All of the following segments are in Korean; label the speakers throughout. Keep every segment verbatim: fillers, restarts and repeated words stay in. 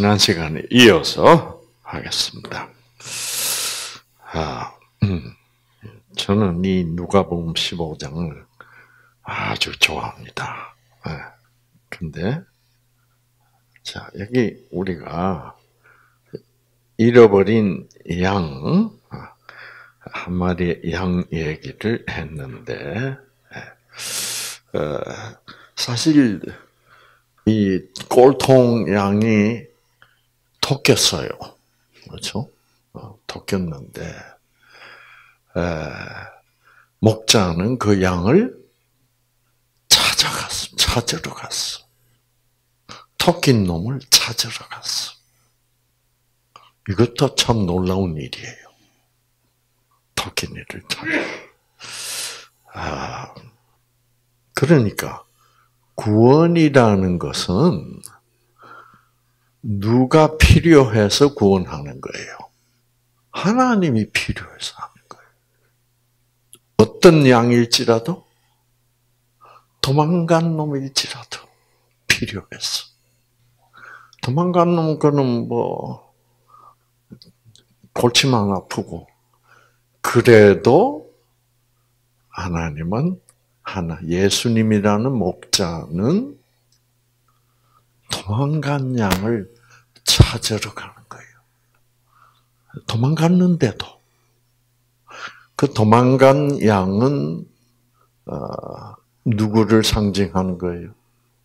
Speaker 1: 지난 시간에 이어서 하겠습니다. 아, 음, 저는 이 누가복음 십오 장을 아주 좋아합니다. 네. 근데 자 여기 우리가 잃어버린 양 한 마리의 양 얘기를 했는데 어, 사실 이 꼴통 양이 토꼈어요. 그렇죠? 어, 토꼈는데 에, 목자는 그 양을 찾아갔어. 찾으러 갔어. 토낀 놈을 찾으러 갔어. 이것도 참 놀라운 일이에요. 토낀 이를 찾아. 아, 그러니까 구원이라는 것은 누가 필요해서 구원하는 거예요? 하나님이 필요해서 하는 거예요. 어떤 양일지라도, 도망간 놈일지라도 필요해서. 도망간 놈은 그는 뭐 골치만 아프고 그래도 하나님은 하나 예수님이라는 목자는 도망간 양을 찾으러 가는 거예요. 도망갔는데도 그 도망간 양은 어, 누구를 상징하는 거예요?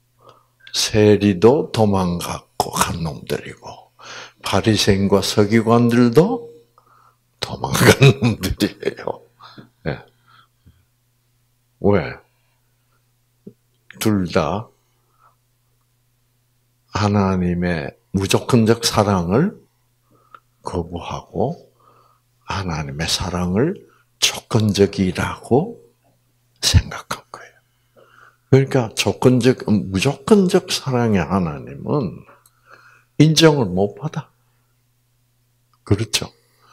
Speaker 1: 세리도 도망갔고 간 놈들이고 바리새인과 서기관들도 도망간 놈들이에요. 네. 왜? 둘 다 하나님의 무조건적 사랑을 거부하고 하나님의 사랑을 조건적이라고 생각한 거예요. 그러니까 조건적, 무조건적 사랑의 하나님은 인정을 못 받아. 그렇죠?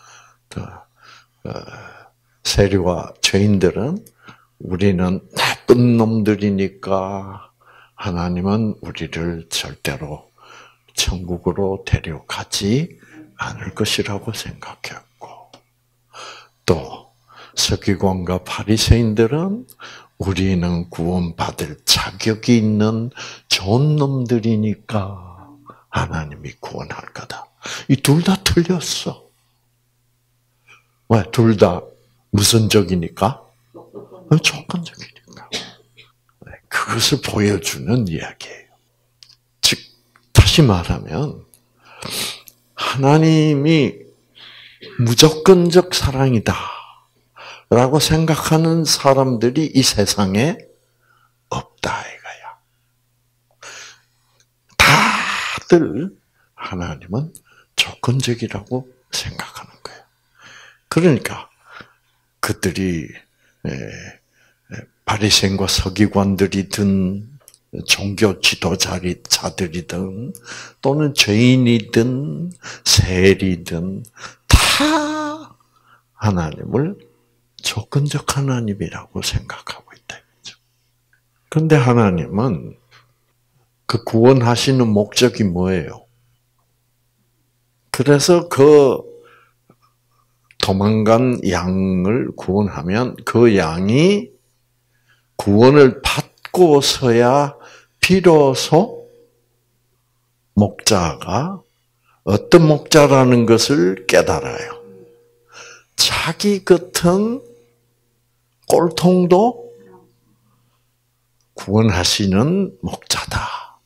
Speaker 1: 세리와 죄인들은 우리는 나쁜 놈들이니까 하나님은 우리를 절대로 천국으로 데려가지 않을 것이라고 생각했고, 또 서기관과 바리새인들은 우리는 구원받을 자격이 있는 좋은 놈들이니까 하나님이 구원할 거다. 이 둘 다 틀렸어. 왜? 둘 다 무슨 적이니까? 조건적이니까. 그것을 보여주는 이야기예요. 즉, 다시 말하면 하나님이 무조건적 사랑이다 라고 생각하는 사람들이 이 세상에 없다 이거야. 다들 하나님은 조건적이라고 생각하는 거예요. 그러니까 그들이 바리새인과 서기관들이든 종교 지도자들이든 또는 죄인이든 세리든 다 하나님을 조건적 하나님이라고 생각하고 있다. 그런데 하나님은 그 구원하시는 목적이 뭐예요? 그래서 그 도망간 양을 구원하면 그 양이 구원을 받고서야 비로소 목자가 어떤 목자라는 것을 깨달아요. 자기 같은 꼴통도 구원하시는 목자다.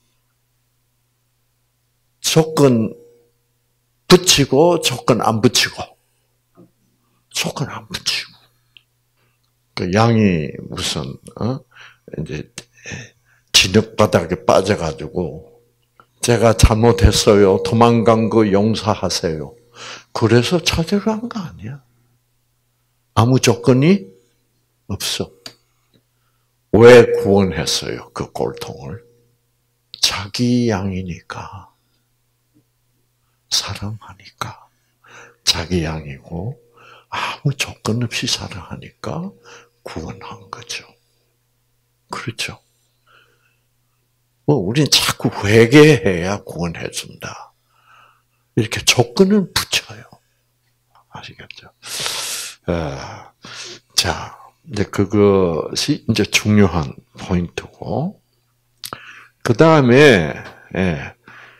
Speaker 1: 조건 붙이고 조건 안 붙이고. 조건 안 붙이고. 그 양이 무슨, 어? 이제, 진흙바닥에 빠져가지고, 제가 잘못했어요. 도망간 거 용서하세요. 그래서 찾으러 간 거 아니야. 아무 조건이 없어. 왜 구원했어요? 그 꼴통을. 자기 양이니까. 사랑하니까. 자기 양이고, 아무 조건 없이 사랑하니까 구원한 거죠. 그렇죠? 뭐, 우린 자꾸 회개해야 구원해준다. 이렇게 조건을 붙여요. 아시겠죠? 어, 자, 이제 그것이 이제 중요한 포인트고, 그 다음에, 예,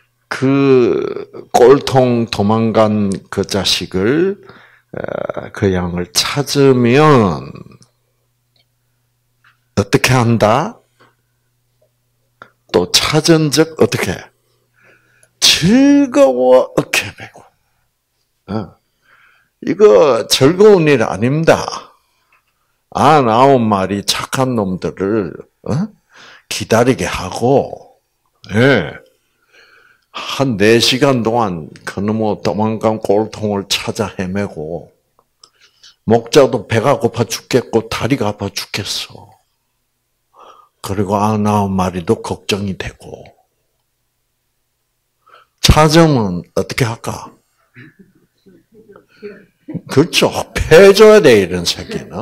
Speaker 1: 그 꼴통 도망간 그 자식을, 어, 그 양을 찾으면, 어떻게 한다? 또 찾은 즉 어떻게? 즐거워 어깨 메고. 어. 이거 즐거운 일 아닙니다. 아, 아홉 마리 착한 놈들을 어? 기다리게 하고, 예. 한 네 시간 동안 그놈의 도망간 꼴통을 찾아 헤매고, 목자도 배가 고파 죽겠고 다리가 아파 죽겠어. 그리고 아홉 마리도 걱정이 되고. 찾으면 어떻게 할까? 그렇죠. 패줘야 돼, 이런 새끼는.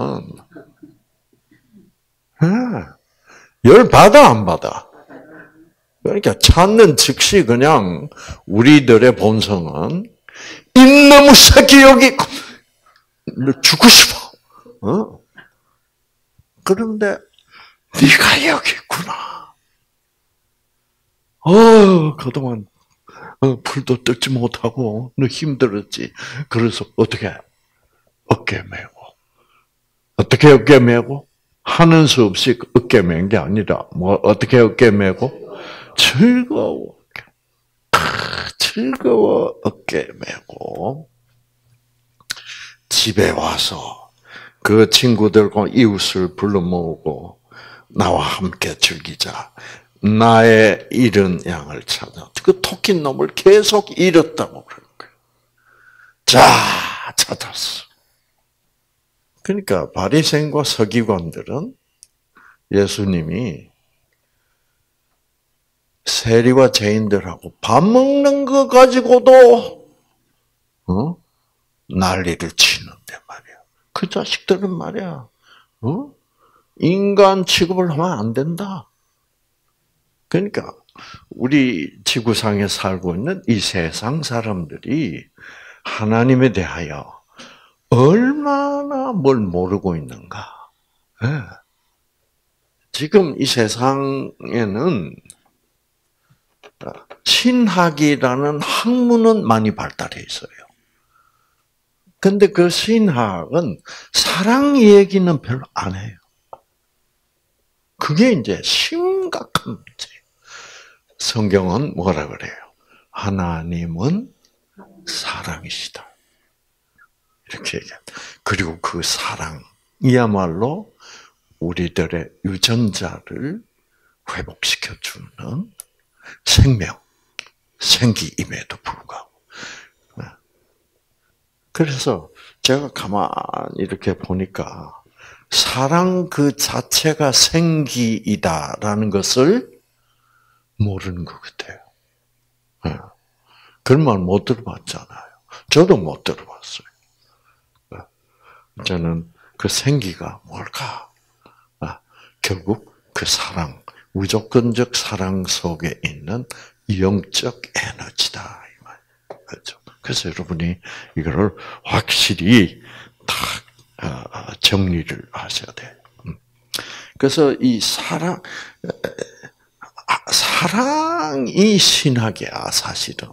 Speaker 1: 네. 열 받아, 안 받아? 그러니까 찾는 즉시 그냥 우리들의 본성은 이놈의 새끼 여기 죽고 싶어. 어? 그런데 네가 여기 있구나. 어, 그동안 어, 풀도 뜯지 못하고 너 힘들었지. 그래서 어떻게 어깨 메고 어떻게 어깨 메고 하는 수 없이 어깨 맨 게 아니라 뭐 어떻게 어깨 메고 즐거워 즐거워 어깨 메고 집에 와서 그 친구들과 이웃을 불러 모으고 나와 함께 즐기자. 나의 잃은 양을 찾아. 그 토끼 놈을 계속 잃었다고 그러는 거예요. 자, 찾았어. 그러니까 바리새인과 서기관들은 예수님이 세리와 죄인들하고 밥 먹는 거 가지고도 어? 난리를 치는데 말이야. 그 자식들은 말이야. 어? 인간 취급을 하면 안 된다. 그러니까 우리 지구상에 살고 있는 이 세상 사람들이 하나님에 대하여 얼마나 뭘 모르고 있는가. 네. 지금 이 세상에는 신학이라는 학문은 많이 발달해 있어요. 근데 그 신학은 사랑 얘기는 별로 안 해요. 그게 이제 심각한 문제. 성경은 뭐라 그래요? 하나님은 사랑이시다. 이렇게 얘기합니다. 그리고 그 사랑이야말로 우리들의 유전자를 회복시켜주는 생명, 생기임에도 불구하고. 그래서 제가 가만히 이렇게 보니까 사랑 그 자체가 생기이다라는 것을 모르는 것 같아요. 그런 말 못 들어봤잖아요. 저도 못 들어봤어요. 저는 그 생기가 뭘까? 결국 그 사랑, 무조건적 사랑 속에 있는 영적 에너지다. 이 말. 그렇죠. 그래서 여러분이 이거를 확실히 다 정리를 하셔야 돼요. 그래서 이 사랑, 사랑이 신학이야, 사실은.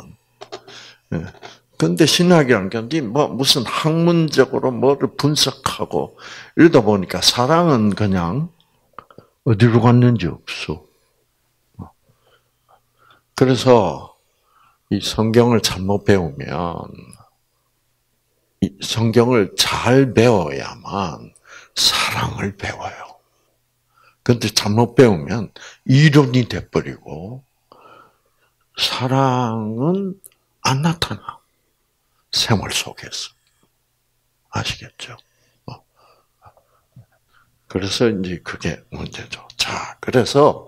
Speaker 1: 근데 신학이라는 게 뭐 무슨 학문적으로 뭐를 분석하고 이러다 보니까 사랑은 그냥 어디로 갔는지 없어. 그래서 이 성경을 잘못 배우면 이 성경을 잘 배워야만 사랑을 배워요. 그런데 잘못 배우면 이론이 돼버리고 사랑은 안 나타나. 생활 속에서. 아시겠죠? 그래서 이제 그게 문제죠. 자, 그래서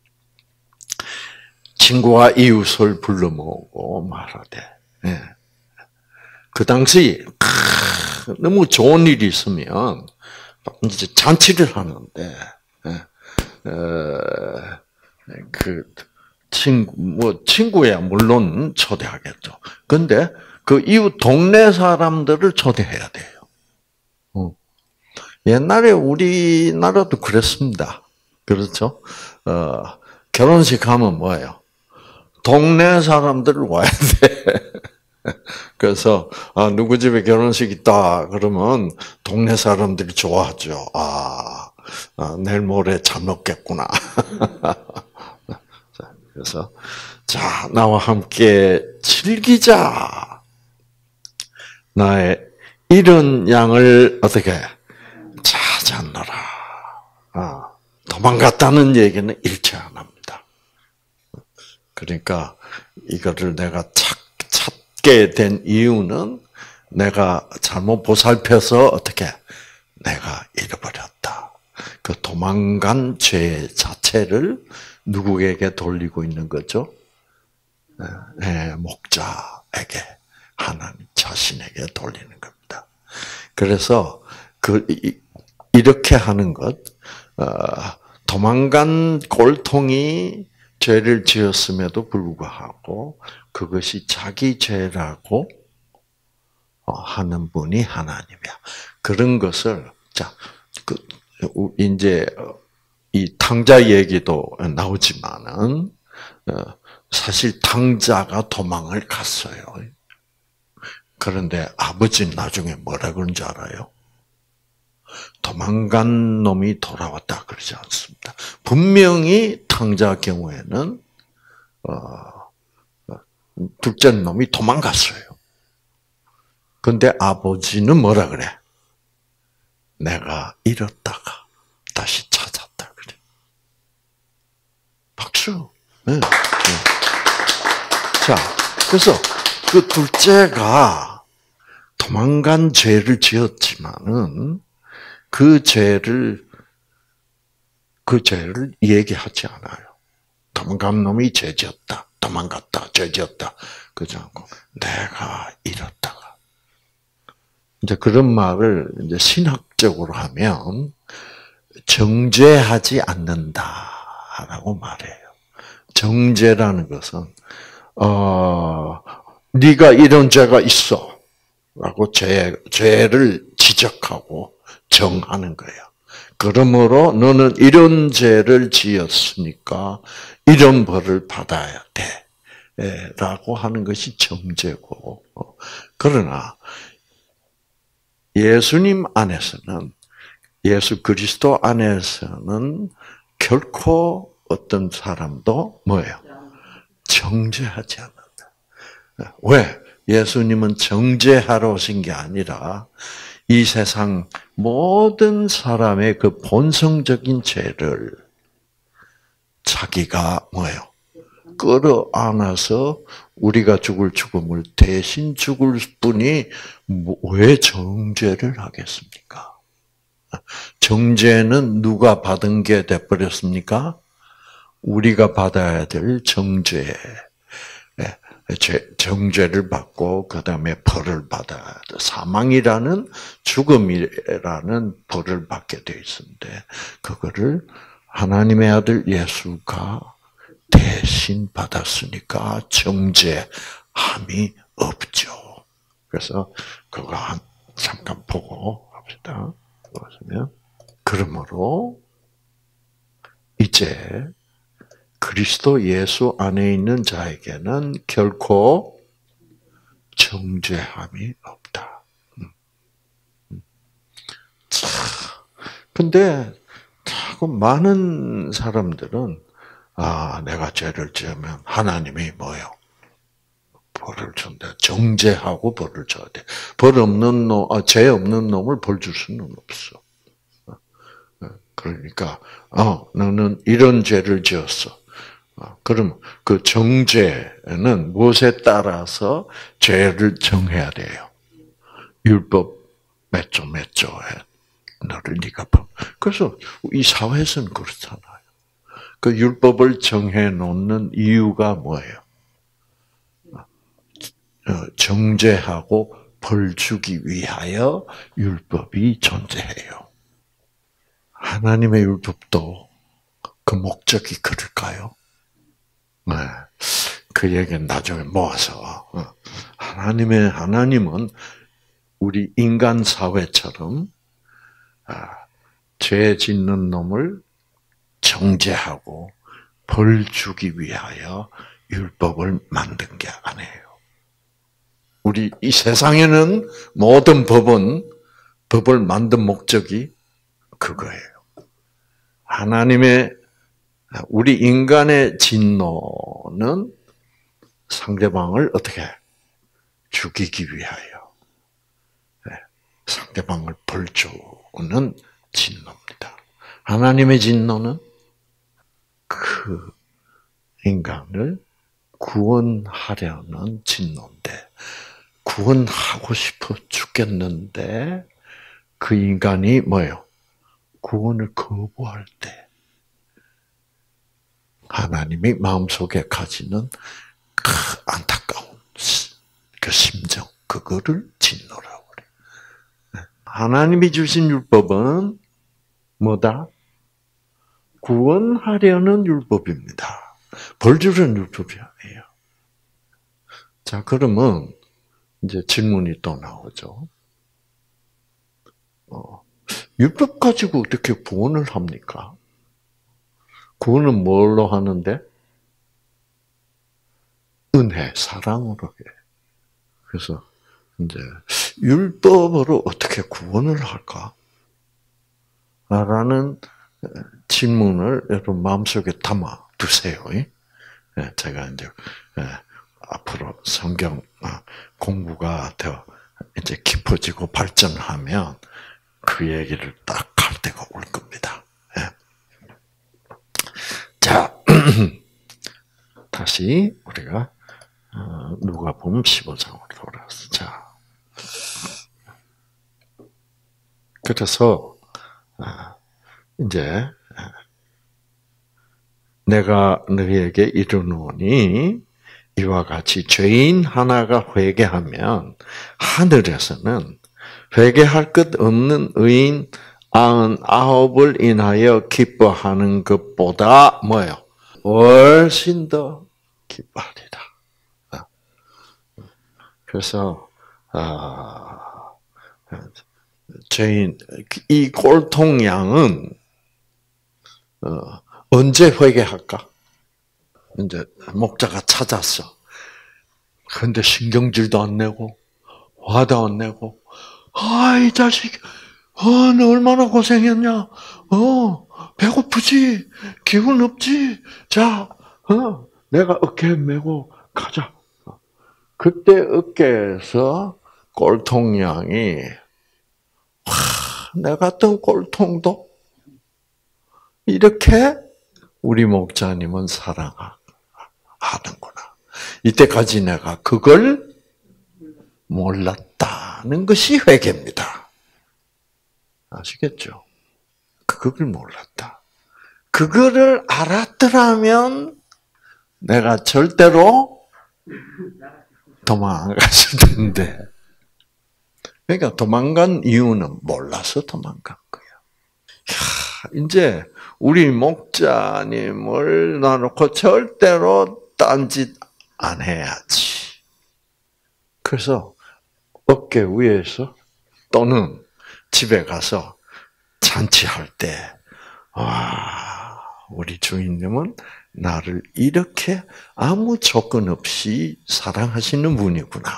Speaker 1: 친구와 이웃을 불러 모으고 말하되, 예. 그 당시 너무 좋은 일이 있으면 이제 잔치를 하는데, 예. 어, 그 친구, 뭐, 친구야, 물론 초대하겠죠. 근데 그 이웃 동네 사람들을 초대해야 돼요. 어. 옛날에 우리나라도 그랬습니다. 그렇죠? 어, 결혼식 하면 뭐예요? 동네 사람들 와야 돼. 그래서, 아, 누구 집에 결혼식 있다, 그러면 동네 사람들이 좋아하죠. 아, 아 내일 모레 잘 먹겠구나. 그래서, 자, 나와 함께 즐기자. 나의 이런 양을 어떻게 찾았노라. 아, 도망갔다는 얘기는 일체 안 합니다. 그러니까 이거를 내가 찾, 찾게 된 이유는 내가 잘못 보살펴서 어떻게 내가 잃어버렸다. 그 도망간 죄 자체를 누구에게 돌리고 있는 거죠? 네, 목자에게, 하나님 자신에게 돌리는 겁니다. 그래서 그 이렇게 하는 것, 도망간 꼴통이 죄를 지었음에도 불구하고 그것이 자기 죄라고 하는 분이 하나님이야. 그런 것을 자, 그 이제 이 탕자 얘기도 나오지만은 사실 탕자가 도망을 갔어요. 그런데 아버지는 나중에 뭐라 그런지 알아요? 도망간 놈이 돌아왔다 그러지 않습니다. 분명히 탕자 경우에는 어, 둘째 놈이 도망갔어요. 근데 아버지는 뭐라 그래? 내가 잃었다가 다시 찾았다 그래. 박수. 네. 네. 자, 그래서 그 둘째가 도망간 죄를 지었지만은 그 죄를 그 죄를 얘기하지 않아요. 도망간 놈이 죄 지었다, 도망갔다, 죄 지었다, 그러지 않고 내가 잃었다가 이제 그런 말을 이제 신학적으로 하면 정죄하지 않는다라고 말해요. 정죄라는 것은 어 네가 이런 죄가 있어라고 죄 죄를 지적하고 정하는 거예요. 그러므로 너는 이런 죄를 지었으니까 이런 벌을 받아야 돼. 라고 하는 것이 정죄고. 그러나 예수님 안에서는, 예수 그리스도 안에서는 결코 어떤 사람도 뭐예요? 정죄하지 않는다. 왜? 예수님은 정죄하러 오신 게 아니라 이 세상 모든 사람의 그 본성적인 죄를 자기가 뭐예요? 끌어안아서 우리가 죽을 죽음을 대신 죽을 뿐이 왜 정죄를 하겠습니까? 정죄는 누가 받은 게 돼버렸습니까? 우리가 받아야 될 정죄. 정죄를 받고 그 다음에 벌을 받아야 돼. 사망이라는 죽음이라는 벌을 받게 돼 있는데 그거를 하나님의 아들 예수가 대신 받았으니까 정죄함이 없죠. 그래서 그거 한 잠깐 보고 합시다. 보시면 그러므로 이제 그리스도 예수 안에 있는 자에게는 결코 정죄함이 없다. 참, 근데 자꾸 많은 사람들은 아, 내가 죄를 지으면 하나님이 뭐요? 벌을 준다. 정죄하고 벌을 줘야 돼. 벌 없는 놈, 아, 죄 없는 놈을 벌 줄 수는 없어. 그러니까, 어, 너는 이런 죄를 지었어. 그럼 그 정죄는 무엇에 따라서 죄를 정해야 돼요? 율법 몇 조 몇 조에 너를 네가 법. 그래서 이 사회에서는 그렇잖아요. 그 율법을 정해 놓는 이유가 뭐예요? 정죄하고 벌 주기 위하여 율법이 존재해요. 하나님의 율법도 그 목적이 그럴까요? 네. 그 얘기는 나중에 모아서 하나님의 하나님은 우리 인간 사회처럼 죄 짓는 놈을 정죄하고 벌 주기 위하여 율법을 만든 게 아니에요. 우리 이 세상에는 모든 법은 법을 만든 목적이 그거예요. 하나님의 우리 인간의 진노는 상대방을 어떻게 죽이기 위하여 상대방을 벌주는 진노입니다. 하나님의 진노는 그 인간을 구원하려는 진노인데 구원하고 싶어 죽겠는데 그 인간이 뭐예요? 구원을 거부할 때 하나님이 마음속에 가지는 그 안타까운 그 심정, 그거를 진노라고 그래요. 하나님이 주신 율법은 뭐다? 구원하려는 율법입니다. 벌 주는 율법이 아니에요. 자, 그러면 이제 질문이 또 나오죠. 어, 율법 가지고 어떻게 구원을 합니까? 구원은 뭘로 하는데? 은혜, 사랑으로 해. 그래서 이제 율법으로 어떻게 구원을 할까? 라는 질문을 여러분 마음속에 담아 두세요. 제가 이제 앞으로 성경 공부가 더 이제 깊어지고 발전하면 그 얘기를 딱 할 때가 올 겁니다. 자, 다시 우리가 누가복음 십오 장으로 돌아왔어. 자, 그래서 이제 내가 너희에게 이르노니 이와 같이 죄인 하나가 회개하면 하늘에서는 회개할 것 없는 의인 아흔아홉을 인하여 기뻐하는 것보다 뭐예요? 훨씬 더 기뻐하리라. 그래서 아, 죄인 이 꼴통양은 어, 언제 회개할까? 이제 목자가 찾았어. 근데 신경질도 안 내고 화도 안 내고, 아, 이 자식, 어, 너 얼마나 고생했냐? 어, 배고프지? 기운 없지? 자, 어, 내가 어깨에 메고 가자. 그때 어깨에서 꼴통양이, 와, 내 같은 꼴통도 이렇게 우리 목자님은 사랑하는구나. 이때까지 내가 그걸 몰랐다는 것이 회개입니다. 아시겠죠? 그걸 몰랐다. 그거를 알았더라면 내가 절대로 도망 안 갔을 텐데. 그러니까 도망간 이유는 몰라서 도망간 거야. 야, 이제 우리 목자님을 놔놓고 절대로 딴짓 안 해야지. 그래서 어깨 위에서 또는 집에 가서 잔치할 때, 와, 우리 주인님은 나를 이렇게 아무 조건 없이 사랑하시는 분이구나.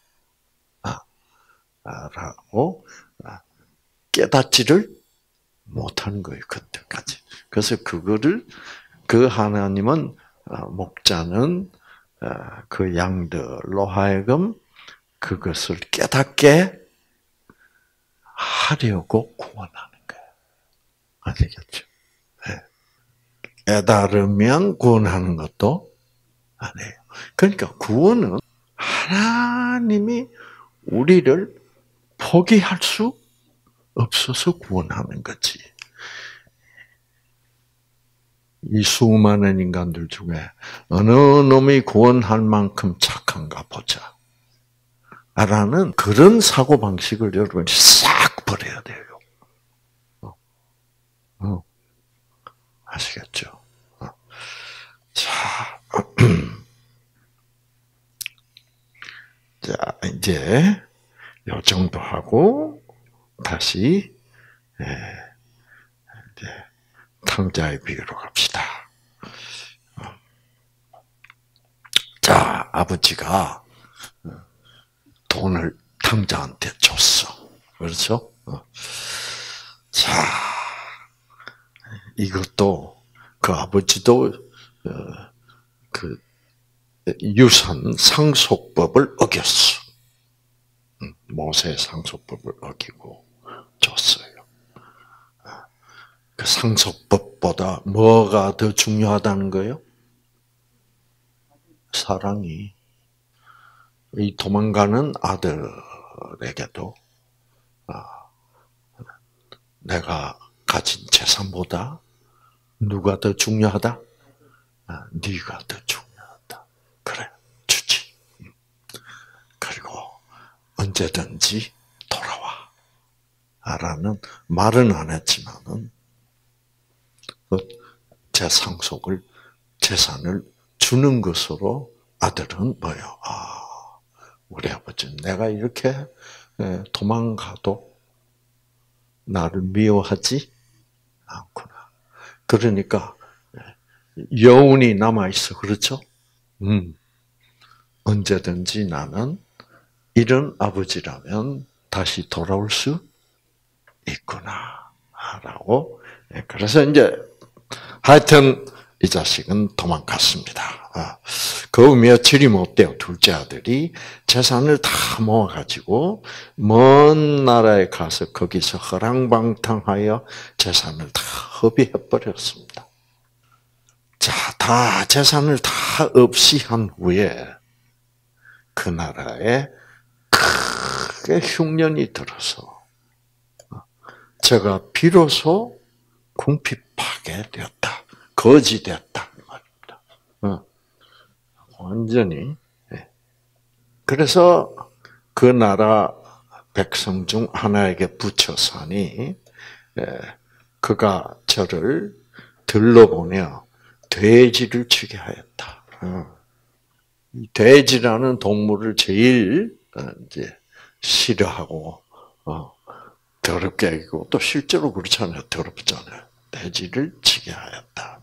Speaker 1: 라고 깨닫지를 못한 거예요, 그때까지. 그래서 그거를, 그 하나님은, 목자는 그 양들로 하여금 그것을 깨닫게 하려고 구원하는 거예요. 아시겠죠? 네. 깨달으면 구원하는 것도 아니에요. 그러니까 구원은 하나님이 우리를 포기할 수 없어서 구원하는 거지. 이 수많은 인간들 중에 어느 놈이 구원할 만큼 착한가 보자. 라는 그런 사고방식을 여러분이 싹 버려야 돼요. 어. 어. 아시겠죠? 어. 자, 자, 이제 요 정도 하고 다시 예, 이제 탕자의 비유로 갑시다. 자, 아버지가 돈을 탕자한테 줬어. 그렇죠? 자, 이것도 그 아버지도 그 유산 상속법을 어겼어. 모세 상속법을 어기고 줬어요. 그 상속법보다 뭐가 더 중요하다는 거예요? 사랑이. 이 도망가는 아들에게도 내가 가진 재산보다 누가 더 중요하다? 네가 더 중요하다. 그래, 주지. 그리고 언제든지 돌아와. 라는 말은 안 했지만은 제 상속을, 재산을 주는 것으로 아들은 뭐요? 아, 우리 아버지는 내가 이렇게 도망가도 나를 미워하지 않구나. 그러니까 여운이 남아있어. 그렇죠? 음. 언제든지 나는 이런 아버지라면 다시 돌아올 수 있구나. 라고. 그래서 이제 하여튼 이 자식은 도망갔습니다. 그 며칠이 못 돼요. 둘째 아들이 재산을 다 모아가지고 먼 나라에 가서 거기서 허랑방탕하여 재산을 다 허비해버렸습니다. 자, 다 재산을 다 없이 한 후에 그 나라에 크게 흉년이 들어서 제가 비로소 궁핍하게 되었다. 거지 되었다. 말입니다. 완전히. 그래서 그 나라 백성 중 하나에게 붙여 사니 그가 저를 들러보며 돼지를 치게 하였다. 돼지라는 동물을 제일 이제 싫어하고 더럽게 여기고 또 실제로 그렇잖아요. 더럽잖아요. 돼지를 치게 하였다.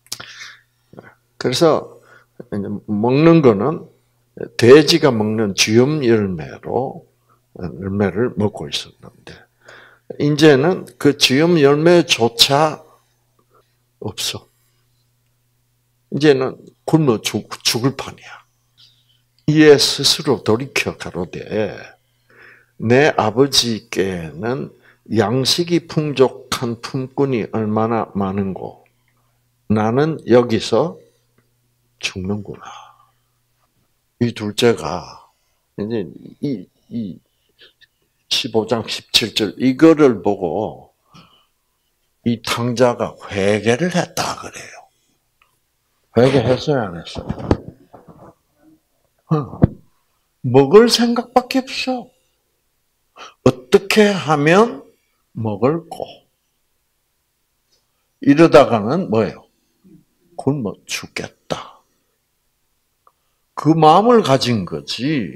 Speaker 1: 그래서 먹는 거는 돼지가 먹는 쥐염 열매로 열매를 먹고 있었는데 이제는 그 쥐염 열매조차 없어. 이제는 굶어 죽, 죽을 판이야. 이에 스스로 돌이켜 가로되 내 아버지께는 양식이 풍족한 품꾼이 얼마나 많은고 나는 여기서 죽는구나. 이 둘째가 이제 이, 이 십오 장 십칠 절 이거를 보고 이 탕자가 회개를 했다 그래요. 회개했어요, 안 했어요? 먹을 생각밖에 없어. 어떻게 하면 먹을꼬? 이러다가는 뭐예요? 굶어 죽겠다. 그 마음을 가진 거지.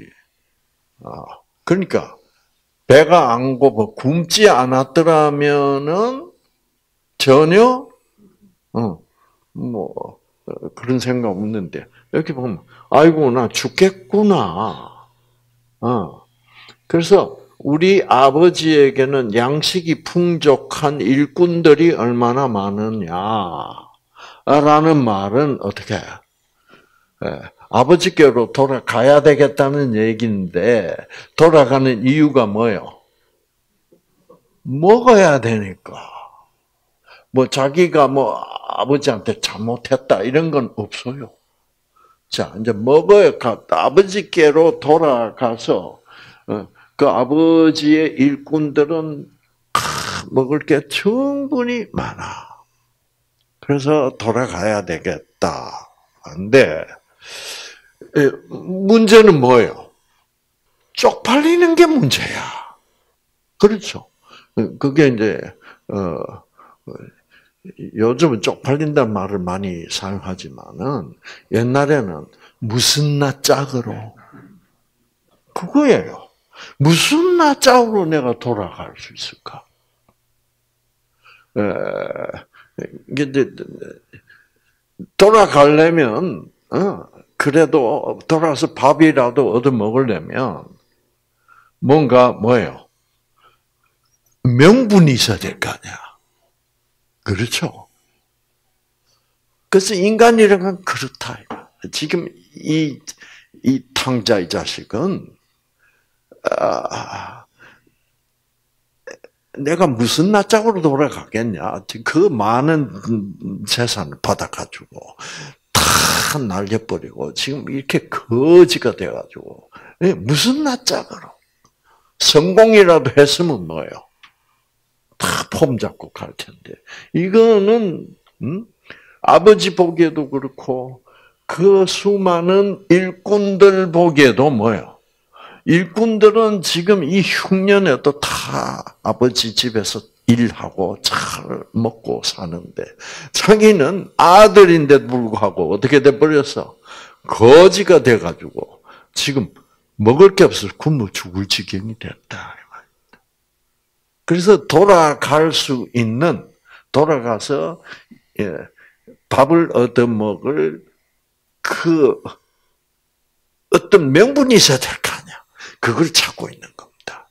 Speaker 1: 그러니까 배가 안 고파 굶지 않았더라면은 전혀 어, 뭐 그런 생각 없는데 이렇게 보면 아이고 나 죽겠구나. 어. 그래서 우리 아버지에게는 양식이 풍족한 일꾼들이 얼마나 많으냐라는 말은 어떻게 해요? 예, 아버지께로 돌아가야 되겠다는 얘기인데 돌아가는 이유가 뭐예요? 먹어야 되니까. 뭐 자기가 뭐 아버지한테 잘못했다 이런 건 없어요. 자, 이제 먹어야 아버지께로 돌아가서 그 아버지의 일꾼들은 먹을 게 충분히 많아. 그래서 돌아가야 되겠다. 근데 문제는 뭐예요? 쪽팔리는 게 문제야. 그렇죠. 그게 이제 어 요즘은 쪽팔린다는 말을 많이 사용하지만은 옛날에는 무슨 나 짝으로 그거예요. 무슨 나 짝으로 내가 돌아갈 수 있을까? 근데 돌아가려면 어, 그래도 돌아서 밥이라도 얻어 먹으려면 뭔가 뭐예요? 명분이 있어야 될 거 아니야. 그렇죠? 그래서 인간이라는 건 그렇다. 지금 이, 이 탕자 이 자식은 아, 내가 무슨 낯짝으로 돌아가겠냐. 그 많은 재산을 받아가지고 다 날려버리고 지금 이렇게 거지가 돼가지고 무슨 낯짝으로 성공이라도 했으면 뭐예요? 다 폼 잡고 갈 텐데 이거는 음? 아버지 보기에도 그렇고 그 수많은 일꾼들 보기에도 뭐예요? 일꾼들은 지금 이 흉년에도 다 아버지 집에서 일하고 잘 먹고 사는데 자기는 아들인데도 불구하고 어떻게 돼버렸어? 거지가 돼가지고 지금 먹을 게 없어서 굶어 죽을 지경이 됐다. 그래서 돌아갈 수 있는 돌아가서 예, 밥을 얻어먹을 그 어떤 명분이 있어야 될 거 아니야. 그걸 찾고 있는 겁니다.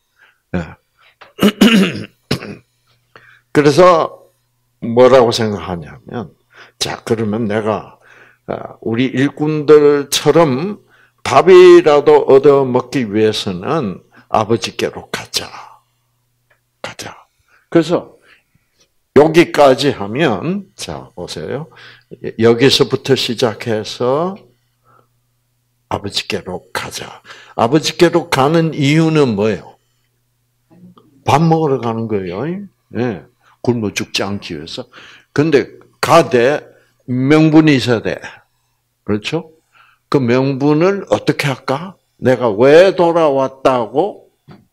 Speaker 1: 그래서 뭐라고 생각하냐면, 자 그러면 내가 우리 일꾼들처럼 밥이라도 얻어 먹기 위해서는 아버지께로 가자, 가자. 그래서 여기까지 하면, 자 보세요. 여기서부터 시작해서 아버지께로 가자. 아버지께로 가는 이유는 뭐예요? 밥 먹으러 가는 거예요. 네. 굶어 죽지 않기 위해서. 근데 가되 명분이 있어야 돼. 그렇죠? 그 명분을 어떻게 할까? 내가 왜 돌아왔다고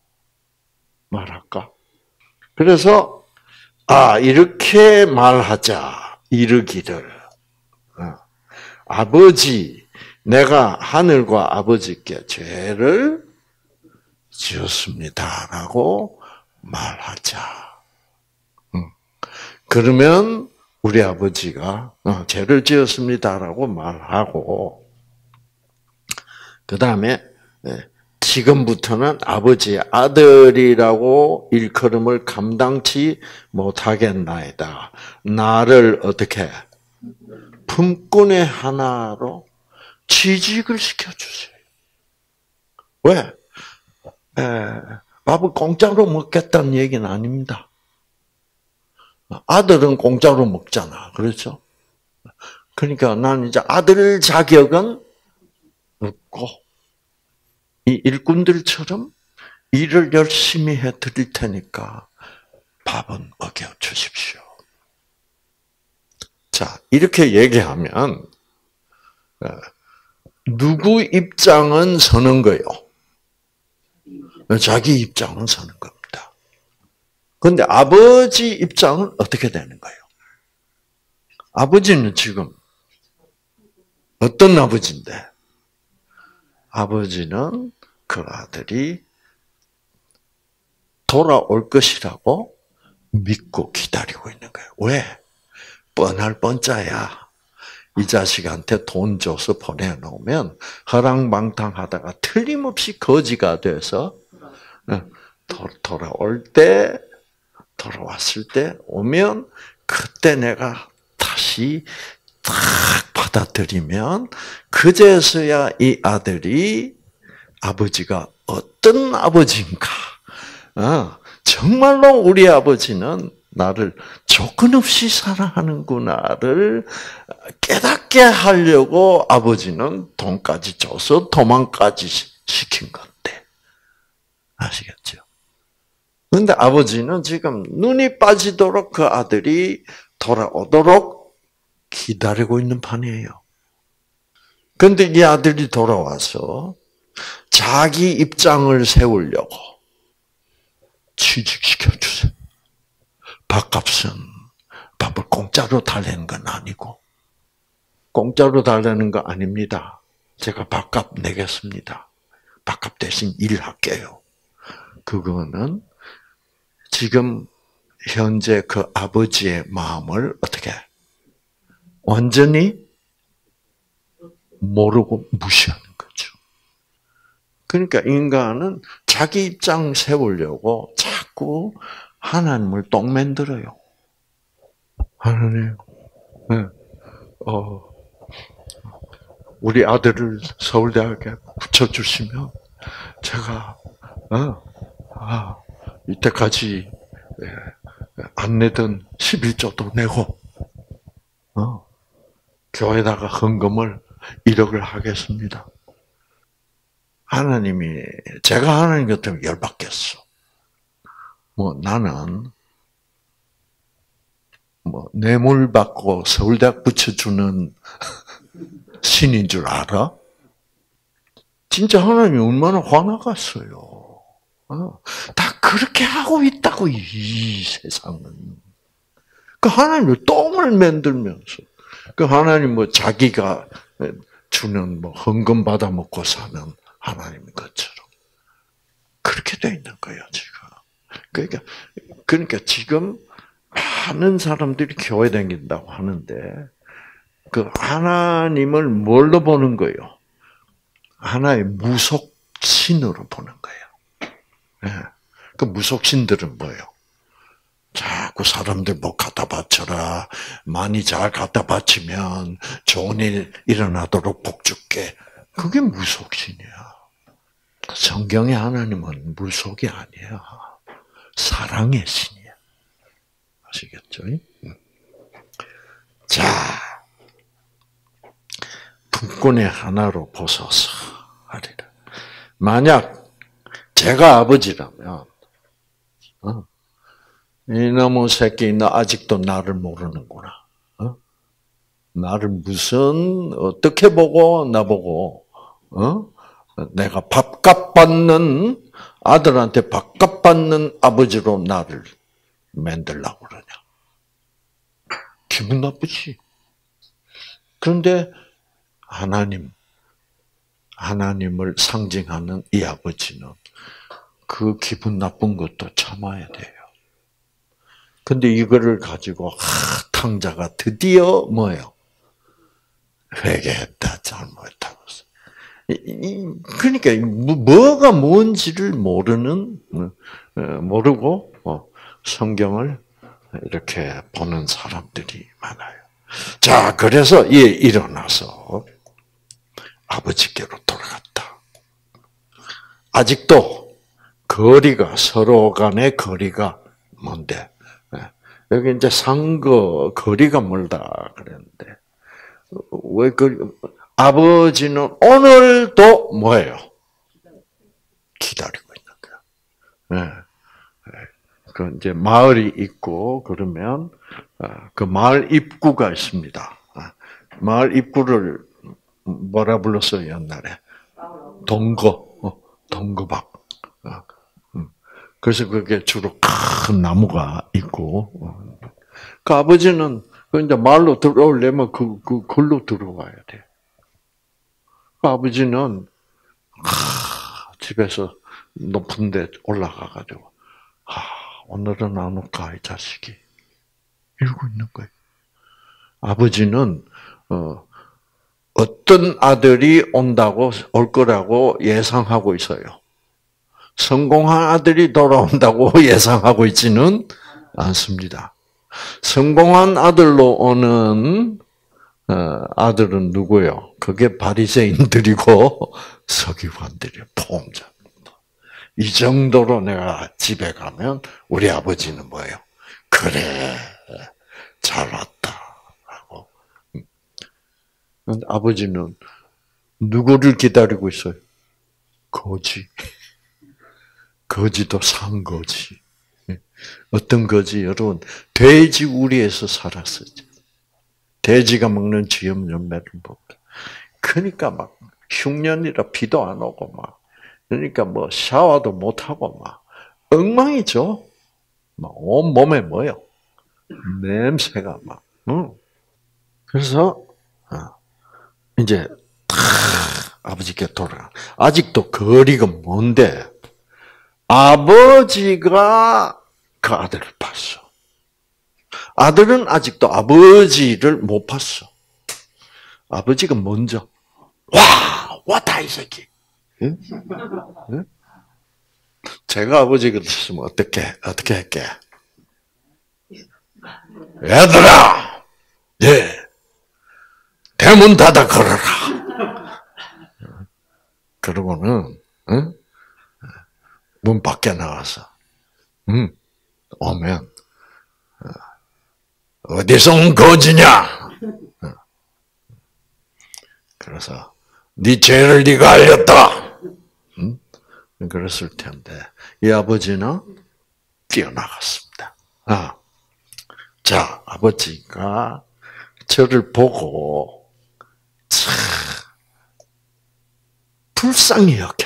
Speaker 1: 말할까? 그래서 아 이렇게 말하자. 이르기를 아버지 내가 하늘과 아버지께 죄를 지었습니다라고 말하자. 그러면 우리 아버지가 죄를 지었습니다라고 말하고 그 다음에 지금부터는 아버지의 아들이라고 일컬음을 감당치 못하겠나이다. 나를 어떻게 품꾼의 하나로 취직을 시켜주세요. 왜? 에, 밥을 공짜로 먹겠다는 얘기는 아닙니다. 아들은 공짜로 먹잖아. 그렇죠? 그러니까 나는 이제 아들 자격은 없고, 이 일꾼들처럼 일을 열심히 해 드릴 테니까 밥은 먹여 주십시오. 자, 이렇게 얘기하면, 누구 입장은 서는 거예요? 자기 입장은 서는 겁니다. 그런데 아버지 입장은 어떻게 되는 거예요? 아버지는 지금 어떤 아버지인데? 아버지는 그 아들이 돌아올 것이라고 믿고 기다리고 있는 거예요. 왜? 뻔할 뻔짜야. 이 자식한테 돈 줘서 보내놓으면 허랑방탕하다가 틀림없이 거지가 돼서 돌아올 때, 돌아왔을 때 오면 그때 내가 다시 딱 받아들이면 그제서야 이 아들이 아버지가 어떤 아버지인가. 어, 정말로 우리 아버지는 나를 조건 없이 사랑하는구나를 깨닫게 하려고 아버지는 돈까지 줘서 도망까지 시킨 건데. 아시겠죠? 그런데 아버지는 지금 눈이 빠지도록 그 아들이 돌아오도록 기다리고 있는 판이에요. 그런데 이 아들이 돌아와서 자기 입장을 세우려고 취직시켜 주세요. 밥값은 밥을 공짜로 공짜로 달래는 건 아니고, 공짜로 달래는 거 아닙니다. 제가 밥값 내겠습니다. 밥값 대신 일할게요. 그거는 지금 현재 그 아버지의 마음을 어떻게 완전히 모르고 무시하는 거죠. 그러니까 인간은 자기 입장 세우려고 자꾸 하나님을 똥 만들어요. 하나님, 네. 어, 우리 아들을 서울대학에 붙여주시면 제가 어, 아, 이때까지 안 내던 십일조도 내고 어, 교회에다가 헌금을 일억을 하겠습니다. 하나님이 제가 하나님 같으면 열받겠어. 뭐 나는 뭐 뇌물 받고 서울대학 붙여주는 신인 줄 알아? 진짜 하나님이 얼마나 화나갔어요. 어, 다 그렇게 하고 있다고 이 세상은. 그 하나님이 똥을 만들면서 그 하나님 뭐 자기가 주는 뭐 헌금 받아 먹고 사는 하나님 것처럼 그렇게 돼 있는 거예요 지금. 그러니까 그러니까 지금 많은 사람들이 교회 다닌다고 하는데 그 하나님을 뭘로 보는 거예요? 하나의 무속신으로 보는 거예요. 네. 그 무속신들은 뭐예요? 자꾸 사람들 뭐 갖다 바쳐라. 많이 잘 갖다 바치면 좋은 일 일어나도록 복 줄게. 그게 무속신이야. 성경의 하나님은 무속이 아니야. 사랑의 신이야. 아시겠죠? 자, 품꾼의 하나로 보소서 하리라. 만약 제가 아버지라면 어, 이놈의 새끼 너 아직도 나를 모르는구나. 어? 나를 무슨 어떻게 보고 나보고 어? 내가 밥값 받는 아들한테 밥값 받는 아버지로 나를 만들려고 그러냐. 기분 나쁘지. 그런데 하나님, 하나님을 상징하는 이 아버지는 그 기분 나쁜 것도 참아야 돼요. 근데 이거를 가지고 아, 탕자가 드디어 뭐예요? 회개했다, 잘못했다고. 그러니까 뭐가 뭔지를 모르는 모르고 성경을 이렇게 보는 사람들이 많아요. 자, 그래서 예 일어나서 아버지께로 돌아갔다. 아직도 거리가 서로 간의 거리가 먼데 여기 이제 상거 거리가 멀다 그랬는데 왜 그 아버지는 오늘도 뭐예요? 기다리고 있는 거야. 네. 그 이제 마을이 있고 그러면 그 마을 입구가 있습니다. 마을 입구를 뭐라 불렀어요 옛날에? 동거, 동거박. 그래서 그게 주로 큰 나무가 있고, 그 아버지는 그 이제 마을로 들어오려면 그, 그, 걸로 들어와야 돼. 그 아버지는, 하, 집에서 높은 데 올라가가지고, 아, 오늘은 안 올까, 이 자식이. 이러고 있는 거예요. 아버지는, 어, 어떤 아들이 온다고, 올 거라고 예상하고 있어요. 성공한 아들이 돌아온다고 예상하고 있지는 않습니다. 성공한 아들로 오는 아들은 누구요? 그게 바리새인들이고 서기관들이요. 포옹자입니다. 이 정도로 내가 집에 가면 우리 아버지는 뭐예요? 그래, 잘 왔다 하고. 아버지는 누구를 기다리고 있어요? 거지. 거지도 산 거지. 어떤 거지? 여러분, 돼지 우리에서 살았어요. 돼지가 먹는 쥐염 열매를 먹고. 그러니까 막 흉년이라 비도 안 오고 막. 그러니까 뭐 샤워도 못 하고 막 엉망이죠. 막 온 몸에 뭐요? 냄새가 막. 응. 그래서 이제 아버지께 돌아가. 아직도 거리가 먼데 아버지가 그 아들을 봤어. 아들은 아직도 아버지를 못 봤어. 아버지가 먼저 와 왔다 이 새끼. 응? 응? 제가 아버지가 됐으면 어떻게 어떻게 할게? 얘들아, 예, 대문 닫아 걸어라. 그러고는 응? 문 밖에 나와서 응, 오면 어디서 온 거지냐? 그래서 네 죄를 네가 알렸다. 응? 그랬을 텐데 이 아버지는 뛰어나갔습니다. 아, 자 아버지가 저를 보고 참 불쌍히 여겨.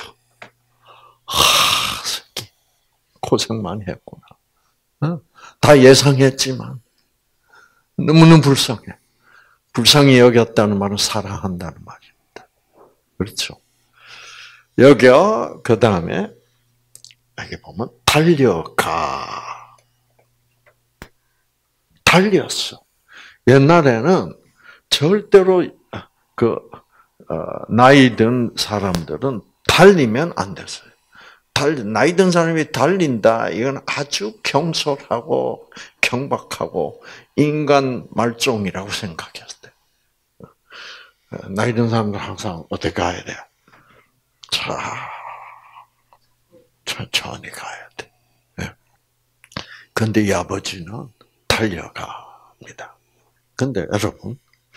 Speaker 1: 하, 새끼 고생 많이 했구나. 어? 다 예상했지만 너무너무 불쌍해. 불쌍히 여겼다는 말은 사랑한다는 말입니다. 그렇죠? 여겨 그 다음에 여기 보면 달려가. 달렸어. 옛날에는 절대로 그 나이 든 사람들은 달리면 안 됐어요. 달 나이 든 사람이 달린다. 이건 아주 경솔하고 경박하고 인간 말종이라고 생각했어요. 나이 든 사람들 항상 어떻게 가야 돼? 자, 천천히 가야 돼. 그런데 이 아버지는 달려갑니다. 근데 여러분,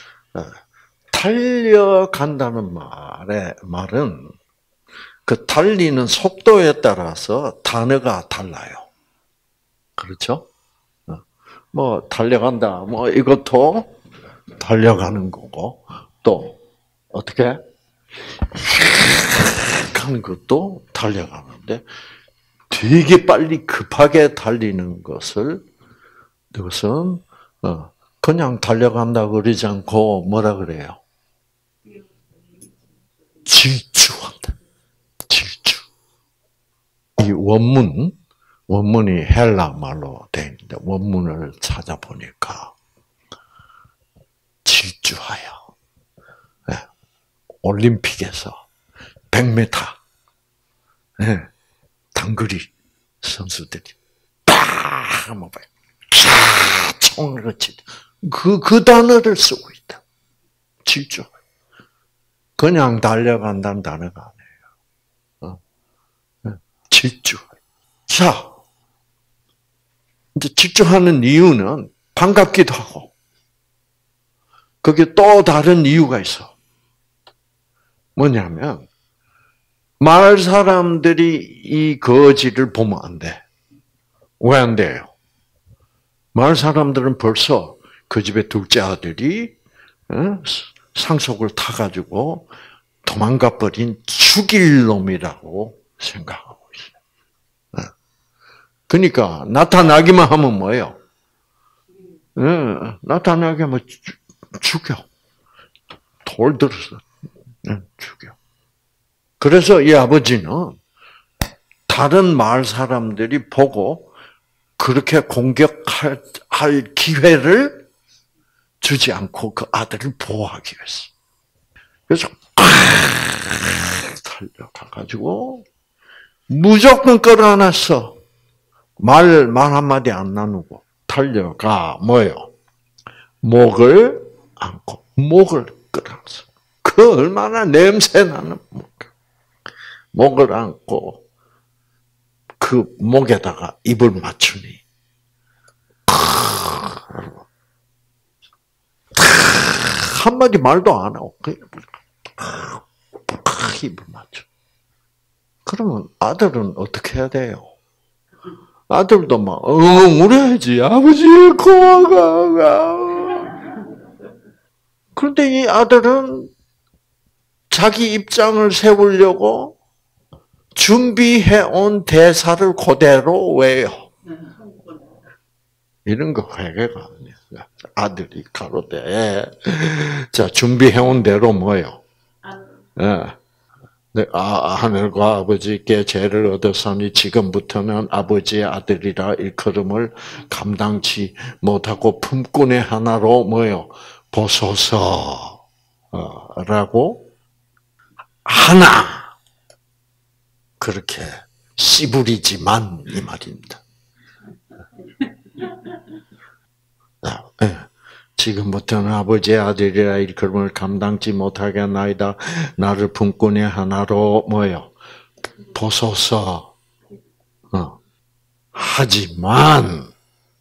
Speaker 1: 달려간다는 말의 말은 그 달리는 속도에 따라서 단어가 달라요. 그렇죠? 뭐 달려간다, 뭐 이것도 달려가는 거고 또 어떻게 가는 것도 달려가는데 되게 빨리 급하게 달리는 것을 이것은 그냥 달려간다 그러지 않고 뭐라 그래요? 질주한다. 질주. 이 원문, 원문이 헬라 말로 되어 있는데 원문을 찾아보니까 질주하여 네. 올림픽에서 백 미터 네. 단거리 선수들이 딱 한번 봐요. 총으로 치. 그, 그 단어를 쓰고 있다. 질주. 그냥 달려간다는 단어가 아니에요. 어? 질주. 자, 이제 질주하는 이유는 반갑기도 하고, 거기에 또 다른 이유가 있어. 뭐냐면, 마을 사람들이 이 거지를 보면 안 돼. 왜 안 돼요? 마을 사람들은 벌써 그 집의 둘째 아들이 상속을 타가지고 도망가 버린 죽일 놈이라고 생각하고 있어요. 그러니까 나타나기만 하면 뭐예요? 나타나게 하면 죽여. 돌 들어서 죽여. 그래서 이 아버지는 다른 마을 사람들이 보고 그렇게 공격할 기회를 주지 않고 그 아들을 보호하기 위해서. 그래서 달려가가지고 무조건 끌어안았어. 말, 말 한마디 안 나누고 달려가 뭐예요? 목을 안고 목을 끌어안았어. 그 얼마나 냄새나는 목. 목을 안고 그 목에다가 입을 맞추니 한마디 말도 안 하고 입을 맞춰. 그러면 아들은 어떻게 해야 돼요? 아들도 막 응 울어야지. 아버지 고마워. 그런데 이 아들은 자기 입장을 세우려고 준비해 온 대사를 그대로 외요. 이런 거 회개가 아니야. 아들이 가로되, 자, 준비해온 대로 뭐요? 예. 네, 아, 하늘과 아버지께 죄를 얻었으니 지금부터는 아버지의 아들이라 일컬음을 감당치 못하고 품꾼의 하나로 뭐요? 보소서. 어, 라고 하나 그렇게 씨부리지만 이 말입니다. 네. 지금부터는 아버지의 아들이라 일컬음을 감당치 못하게 하나이다. 나를 품꾼의 하나로 뭐요? 보소서. 어. 하지만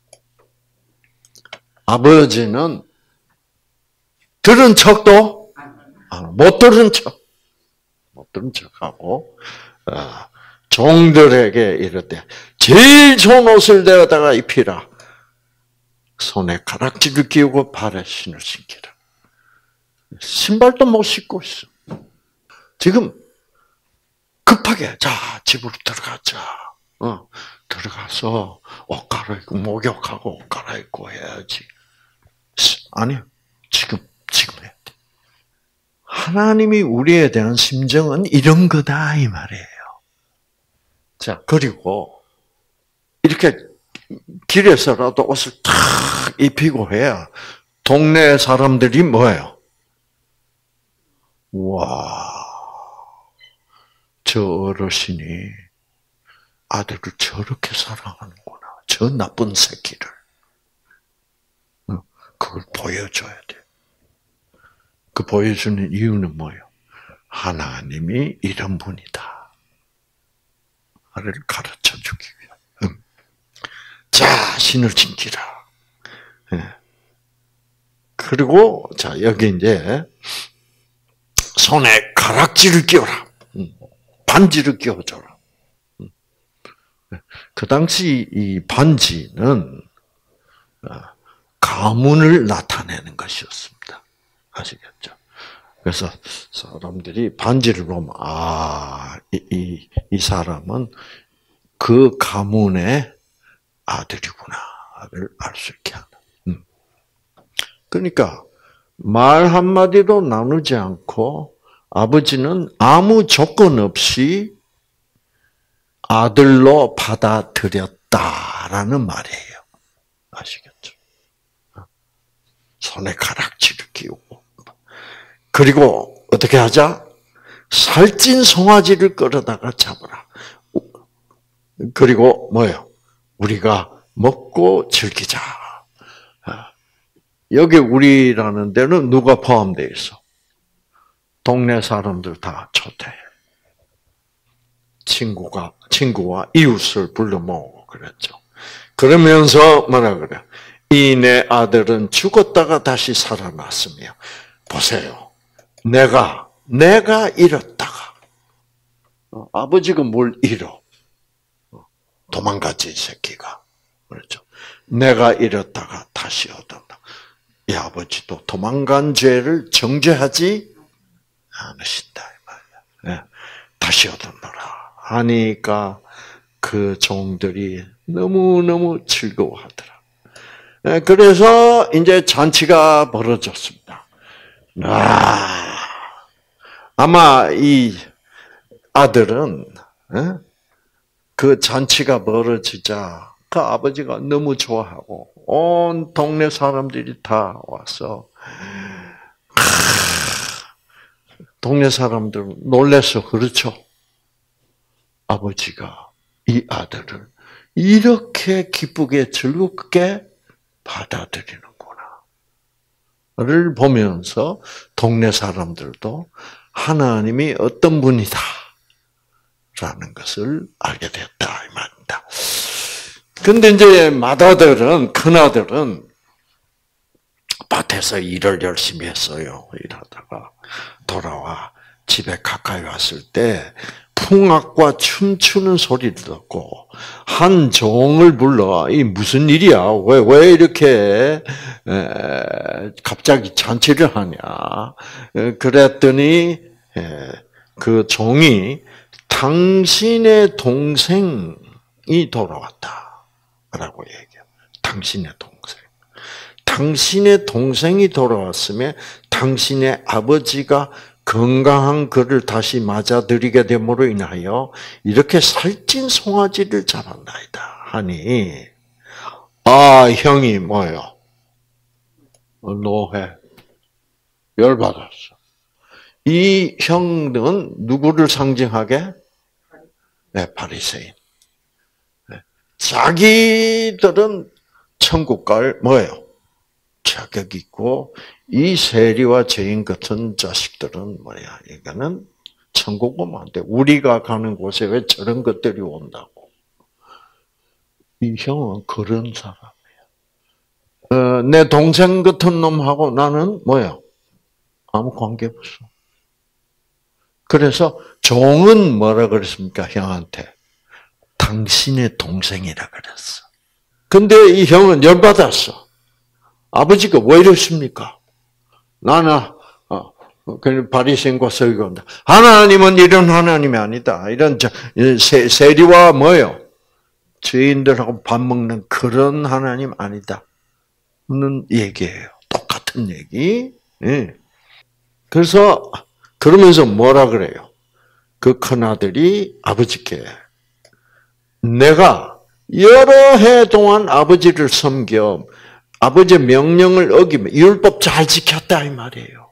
Speaker 1: 아버지는 들은 척도 못 들은 척, 못 들은 척하고 어, 종들에게 이르되 제일 좋은 옷을 내어다가 입히라. 손에 가락지를 끼우고 발에 신을 신기라. 신발도 못 신고 있어. 지금 급하게 자 집으로 들어가자. 어, 들어가서 옷 갈아입고 목욕하고 옷 갈아입고 해야지. 아니 지금 지금 해야 돼. 하나님이 우리에 대한 심정은 이런 거다 이 말이에요. 자 그리고 이렇게 길에서라도 옷을 탁 입히고 해야 동네 사람들이 뭐예요? 와, 저 어르신이 아들을 저렇게 사랑하는구나. 저 나쁜 새끼를. 그걸 보여줘야 돼. 그 보여주는 이유는 뭐예요? 하나님이 이런 분이다. 를 가르쳐 주기 위해. 자, 신을 신기라. 그리고, 자, 여기 이제, 손에 가락지를 끼워라. 반지를 끼워줘라. 그 당시 이 반지는 가문을 나타내는 것이었습니다. 아시겠죠? 그래서 사람들이 반지를 보면, 아, 이, 이, 이 사람은 그 가문의 아들이구나를 알 수 있게 하는. 음. 그러니까 말 한마디도 나누지 않고 아버지는 아무 조건 없이 아들로 받아들였다라는 말이에요. 아시겠죠? 손에 가락지를 끼우고. 그리고 어떻게 하자? 살찐 송아지를 끌어다가 잡으라. 그리고 뭐예요? 우리가 먹고 즐기자. 여기 우리라는 데는 누가 포함되어 있어? 동네 사람들 다 초대. 친구가, 친구와 이웃을 불러 모으고 그랬죠. 그러면서 뭐라 그래? 이 내 아들은 죽었다가 다시 살아났으며, 보세요. 내가, 내가 잃었다가, 아버지가 뭘 잃어? 도망갔지, 이 새끼가. 그렇죠. 내가 잃었다가 다시 얻었다. 이 아버지도 도망간 죄를 정죄하지 않으신다. 이 말이야. 네. 다시 얻었노라. 하니까 그 종들이 너무너무 즐거워하더라. 네. 그래서 이제 잔치가 벌어졌습니다. 아, 아마 이 아들은, 네? 그 잔치가 벌어지자 그 아버지가 너무 좋아하고 온 동네 사람들이 다 와서 동네 사람들 놀래서 그렇죠. 아버지가 이 아들을 이렇게 기쁘게 즐겁게 받아들이는구나를 보면서 동네 사람들도 하나님이 어떤 분이다 라는 것을 알게 됐다 이 말입니다. 근데 이제 맏아들은, 큰아들은 밭에서 일을 열심히 했어요. 일하다가 돌아와 집에 가까이 왔을 때 풍악과 춤추는 소리를 듣고 한 종을 불러 이 무슨 일이야? 왜, 왜 이렇게 에, 갑자기 잔치를 하냐? 에, 그랬더니 에, 그 종이 당신의 동생이 돌아왔다라고 얘기해요. 당신의 동생. 당신의 동생이 돌아왔으면 당신의 아버지가 건강한 그를 다시 맞아들이게 됨으로 인하여 이렇게 살찐 송아지를 잡았나이다 하니, 아, 형이 뭐요? 노해. 열받았어. 이 형은 누구를 상징하게? 네, 바리새인. 네. 자기들은 천국 갈 뭐예요? 자격 있고, 이 세리와 죄인 같은 자식들은 뭐야? 이거는 천국 오면 안 돼. 우리가 가는 곳에 왜 저런 것들이 온다고? 이 형은 그런 사람이야. 어, 내 동생 같은 놈하고 나는 뭐야? 아무 관계 없어. 그래서 종은 뭐라 그랬습니까? 형한테. 당신의 동생이라 그랬어. 근데 이 형은 열받았어. 아버지가 왜 이러십니까? 나는, 어, 그 바리새인과 서기관다. 하나님은 이런 하나님이 아니다. 이런 세, 세리와 뭐요? 죄인들하고 밥 먹는 그런 하나님 아니다. 는 얘기예요. 똑같은 얘기. 예. 그래서 그러면서 뭐라 그래요? 그 큰아들이 아버지께 내가 여러 해 동안 아버지를 섬겨 아버지의 명령을 어기며 율법 잘 지켰다 이 말이에요.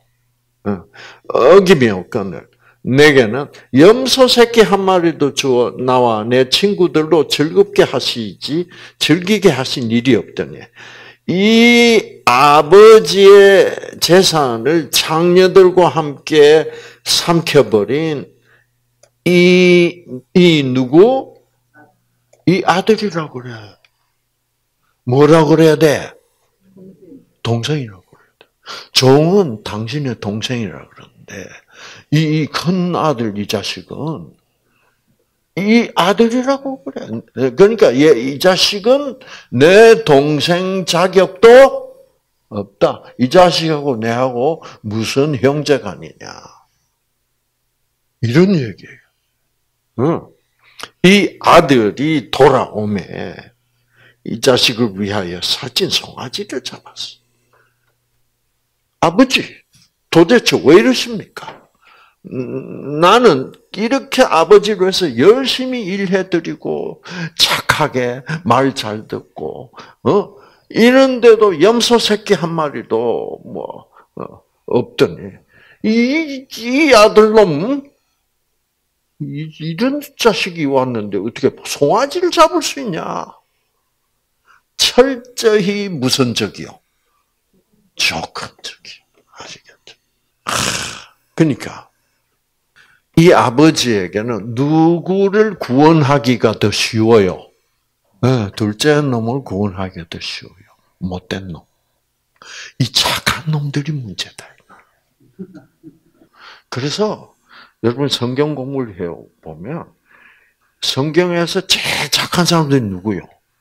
Speaker 1: 어기며 건을 내게는 염소 새끼 한 마리도 주어 나와 내 친구들로 즐겁게 하시지 즐기게 하신 일이 없더니 이 아버지의 재산을 장녀들과 함께 삼켜버린 이, 이 누구? 이 아들이라고 그래. 뭐라고 그래야 돼? 동생이라고 그래야 돼. 종은 당신의 동생이라고 그러는데, 이 큰 아들, 이 자식은, 이 아들이라고 그래. 그러니까 이 자식은 내 동생 자격도 없다. 이 자식하고 내하고 무슨 형제간이냐. 이런 얘기예요. 응. 이 아들이 돌아오매 이 자식을 위하여 살찐 송아지를 잡았어. 아버지, 도대체 왜 이러십니까? 나는 이렇게 아버지로 해서 열심히 일해드리고 착하게 말 잘 듣고 어 이런데도 염소 새끼 한 마리도 뭐 어, 없더니 이, 이 아들놈 이, 이런 자식이 왔는데 어떻게 송아지를 잡을 수 있냐? 철저히 무선적이요, 조건적이요. 아시겠죠? 하, 그러니까. 이 아버지에게는 누구를 구원하기가 더 쉬워요? 네, 둘째 놈을 구원하기가 더 쉬워요. 못된 놈. 이 착한 놈들이 문제다. 그래서 여러분 성경 공부를 해보면 성경에서 제일 착한 사람들이 누구요?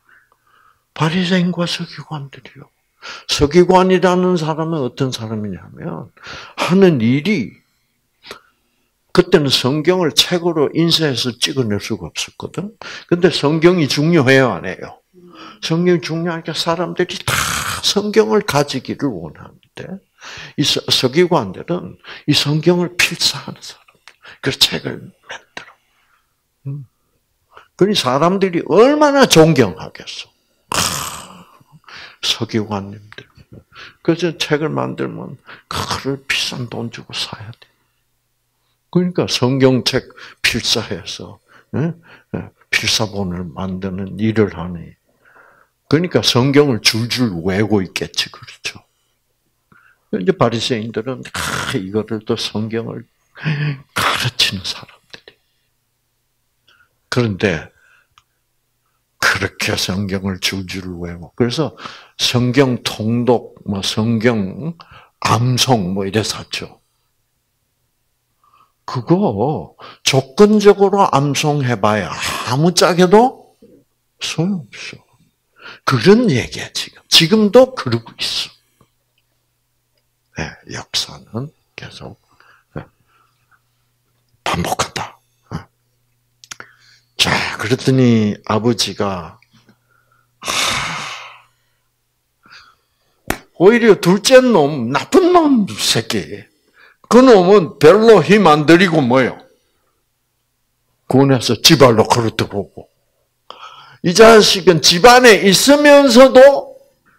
Speaker 1: 바리새인과 서기관들이요. 서기관이라는 사람은 어떤 사람이냐면 하는 일이 그때는 성경을 책으로 인쇄해서 찍어낼 수가 없었거든. 근데 성경이 중요해요, 안 해요? 성경이 중요하니까 사람들이 다 성경을 가지기를 원하는데, 이 서기관들은 이 성경을 필사하는 사람들, 그 책을 만들어. 그러니 사람들이 얼마나 존경하겠어. 서기관님들. 그래서 책을 만들면 그거를 비싼 돈 주고 사야 돼. 그러니까 성경책 필사해서 필사본을 만드는 일을 하니, 그러니까 성경을 줄줄 외고 있겠지, 그렇죠? 이제 바리새인들은 아, 이거를 또 성경을 가르치는 사람들이. 그런데 그렇게 성경을 줄줄 외고, 그래서 성경 통독, 뭐 성경 암송 뭐 이래서 하죠. 그거 조건적으로 암송해봐야 아무짝에도 소용없어. 그런 얘기야, 지금. 지금도 그러고 있어. 네, 역사는 계속 반복한다. 자, 그랬더니 아버지가, 하, 오히려 둘째 놈, 나쁜 놈 새끼. 그 놈은 별로 힘 안 들이고 뭐요? 군에서 집안로 걸어 들어오고. 이 자식은 집안에 있으면서도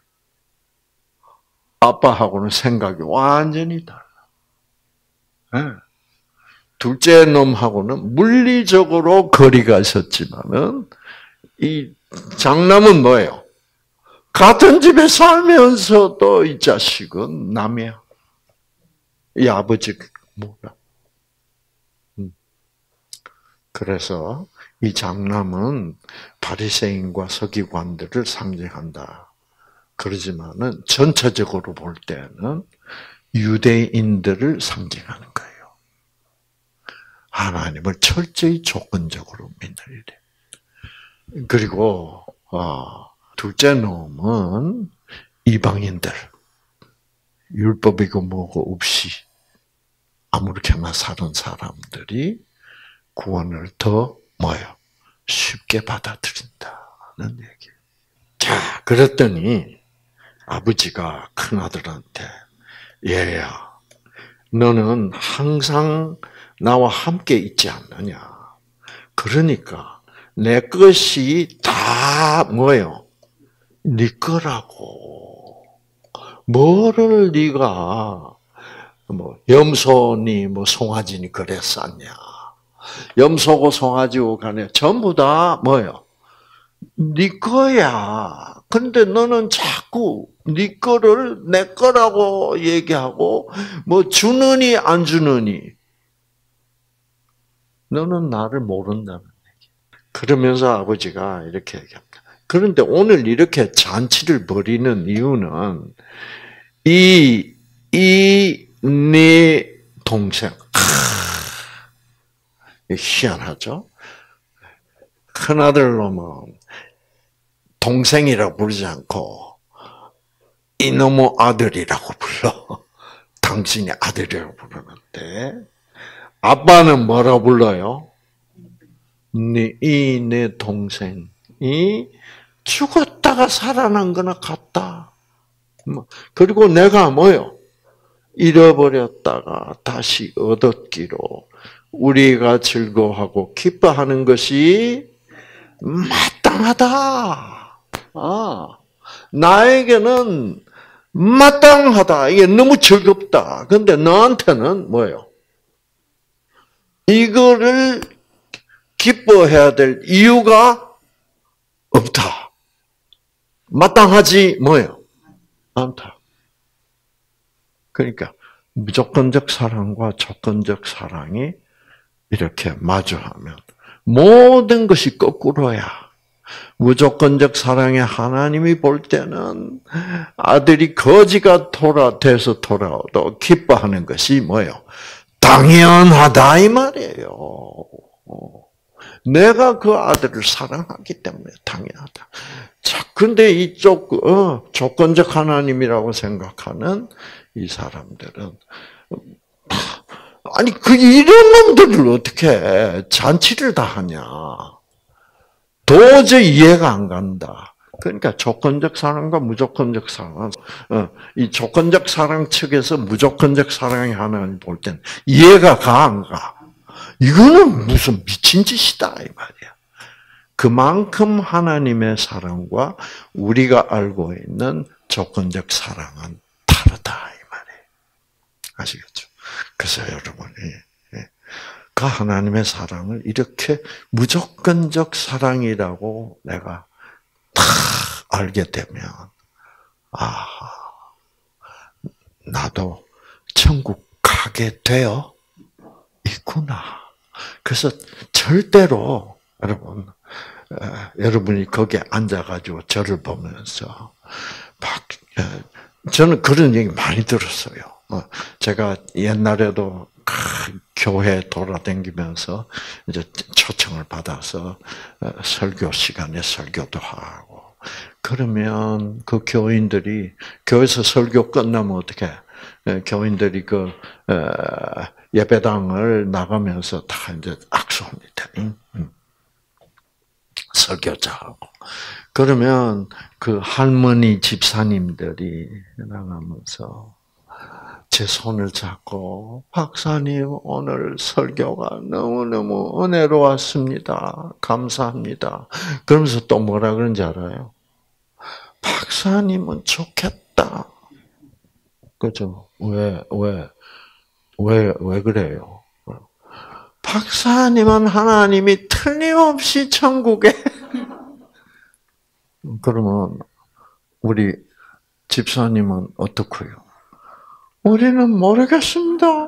Speaker 1: 아빠하고는 생각이 완전히 달라. 네. 둘째 놈하고는 물리적으로 거리가 있었지만은 이 장남은 뭐예요? 같은 집에 살면서도 이 자식은 남이야. 이 아버지 뭐야? 그래서 이 장남은 바리새인과 서기관들을 상징한다. 그러지만은 전체적으로 볼 때는 유대인들을 상징하는 거예요. 하나님을 철저히 조건적으로 믿는 일이에요. 그리고 어, 둘째 놈은 이방인들, 율법이고 뭐고 없이 아무렇게나 사는 사람들이 구원을 더 뭐요? 쉽게 받아들인다는 얘기예요. 자, 그랬더니 아버지가 큰아들한테 얘야, 너는 항상 나와 함께 있지 않느냐. 그러니까 내 것이 다 뭐예요? 네 거라고. 뭐를 네가 뭐 염소니 뭐 송아지니 그래 쌌냐. 염소고 송아지고 간에 전부 다 뭐예요? 네 거야. 근데 너는 자꾸 네 거를 내 거라고 얘기하고 뭐 주느니 안 주느니 너는 나를 모른다는 얘기. 그러면서 아버지가 이렇게 얘기합니다. 그런데 오늘 이렇게 잔치를 벌이는 이유는 이, 이, 네 동생. 희한하죠? 큰아들 놈은 동생이라고 부르지 않고 이놈의 아들이라고 불러. 당신이 아들이라고 부르는데 아빠는 뭐라 불러요? 네, 이 내 동생이 죽었다가 살아난 거나 같다. 그리고 내가 뭐요? 잃어버렸다가 다시 얻었기로 우리가 즐거워하고 기뻐하는 것이 마땅하다. 아, 나에게는 마땅하다. 이게 너무 즐겁다. 근데 너한테는 뭐예요? 이거를 기뻐해야 될 이유가 없다. 마땅하지 뭐예요? 않다. 그러니까 무조건적 사랑과 조건적 사랑이 이렇게 마주하면 모든 것이 거꾸로야. 무조건적 사랑의 하나님이 볼 때는 아들이 거지가 돌아 돼서 돌아오도 기뻐하는 것이 뭐예요? 당연하다 이 말이에요. 내가 그 아들을 사랑하기 때문에 당연하다. 자, 근데 이쪽 어, 조건적 하나님이라고 생각하는 이 사람들은 아니 그 이런 놈들을 어떻게 잔치를 다 하냐? 도저히 이해가 안 간다. 그러니까 조건적 사랑과 무조건적 사랑, 어, 이 조건적 사랑 측에서 무조건적 사랑의 하나님 볼 때는 이해가 가 안 가? 이거는 무슨 미친 짓이다 이 말이야. 그만큼 하나님의 사랑과 우리가 알고 있는 조건적 사랑은 다르다 이 말이에요. 아시겠죠? 그래서 여러분이 그 하나님의 사랑을 이렇게 무조건적 사랑이라고 내가 다 알게 되면 아, 나도 천국 가게 되어 있구나. 그래서 절대로 여러분, 어, 여러분이 거기에 앉아가지고 저를 보면서 막 어, 저는 그런 얘기 많이 들었어요. 어, 제가 옛날에도 교회 돌아다니면서 이제 초청을 받아서 설교 시간에 설교도 하고 그러면 그 교인들이 교회에서 설교 끝나면 어떻게 교인들이 그 예배당을 나가면서 다 이제 악수합니다. 설교자하고. 그러면 그 할머니 집사님들이 나가면서 제 손을 잡고 박사님 오늘 설교가 너무너무 은혜로웠습니다. 감사합니다. 그러면서 또 뭐라 그런지 알아요? 박사님은 좋겠다. 그죠? 왜, 왜, 왜, 왜 그래요? 박사님은 하나님이 틀림없이 천국에 그러면 우리 집사님은 어떻고요? 우리는 모르겠습니다.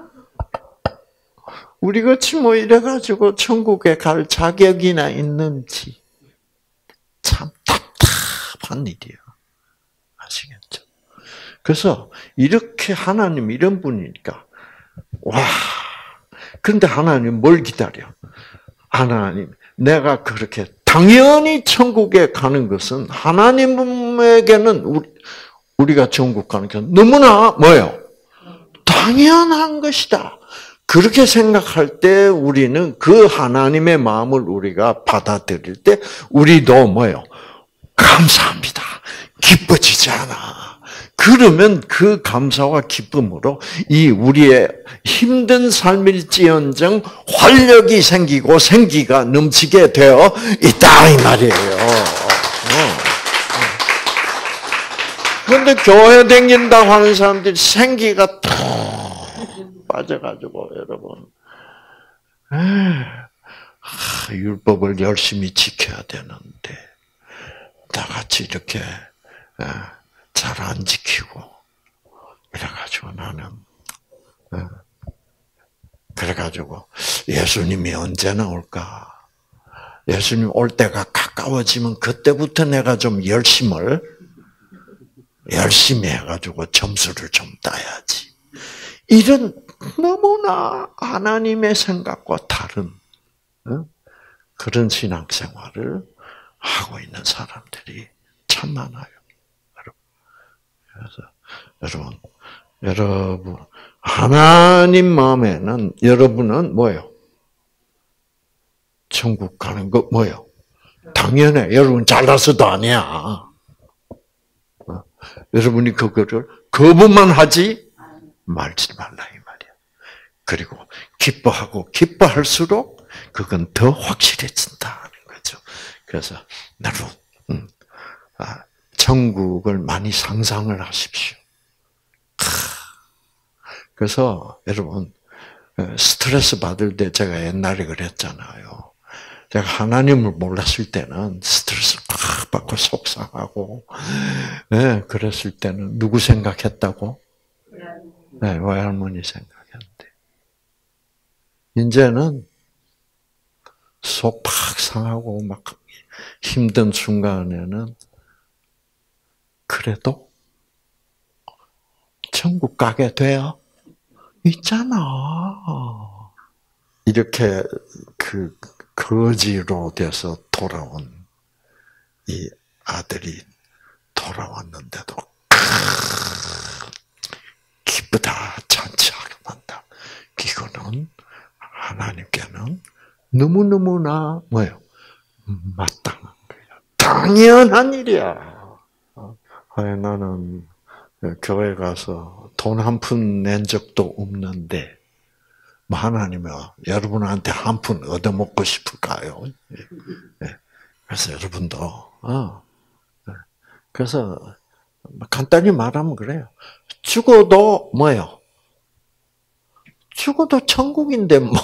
Speaker 1: 우리 같이 뭐 이래가지고 천국에 갈 자격이나 있는지 참 답답한 일이에요. 아시겠죠? 그래서 이렇게 하나님 이런 분이니까 와. 그런데 하나님 뭘 기다려? 하나님, 내가 그렇게 당연히 천국에 가는 것은 하나님에게는 우리, 우리가 천국 가는 게 너무나 뭐예요? 당연한 것이다. 그렇게 생각할 때 우리는 그 하나님의 마음을 우리가 받아들일 때 우리도 뭐예요? 감사합니다. 기뻐지지 않아. 그러면 그 감사와 기쁨으로 이 우리의 힘든 삶일지언정 활력이 생기고 생기가 넘치게 되어 있다 이 말이에요. 그런데 교회 다닌다고 하는 사람들이 생기가 툭 빠져가지고 여러분 아, 율법을 열심히 지켜야 되는데 나같이 이렇게 잘 안 지키고 그래가지고 나는 그래가지고 예수님이 언제 나올까? 예수님 올 때가 가까워지면 그때부터 내가 좀 열심을 열심히 해가지고 점수를 좀 따야지. 이런 너무나 하나님의 생각과 다른 그런 신앙생활을 하고 있는 사람들이 참 많아요. 그래서 여러분, 여러분 하나님 마음에는 여러분은 뭐예요? 천국 가는 거 뭐예요? 당연해. 여러분 잘나서도 아니야. 어? 여러분이 그거를 거부만 하지 말지 말라 이 말이야. 그리고 기뻐하고 기뻐할수록 그건 더 확실해진다는 거죠. 그래서 여러분, 음, 아, 천국을 많이 상상을 하십시오. 그래서 여러분 스트레스 받을 때 제가 옛날에 그랬잖아요. 제가 하나님을 몰랐을 때는 스트레스 팍 받고 속상하고 네, 그랬을 때는 누구 생각했다고? 네, 외할머니 생각했는데 이제는 속 팍 상하고 막 힘든 순간에는 그래도 천국 가게 돼요? 있잖아. 이렇게 그 거지로 돼서 돌아온 이 아들이 돌아왔는데도 기쁘다 잔치하러 간다. 이거는 하나님께는 너무너무나 뭐예요? 마땅한 거예요. 당연한 일이야. 아니, 나는 교회 가서 돈 한 푼 낸 적도 없는데 뭐 하나님이 여러분한테 한 푼 얻어먹고 싶을까요? 그래서 여러분도 어. 그래서 간단히 말하면 그래요. 죽어도 뭐예요? 죽어도 천국인데 뭐.